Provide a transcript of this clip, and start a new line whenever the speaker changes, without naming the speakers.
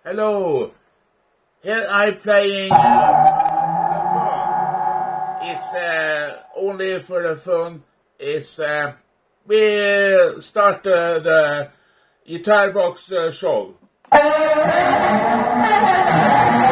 Hello. Here I'm playing it's only for the fun. It's we start the Guitar Box show.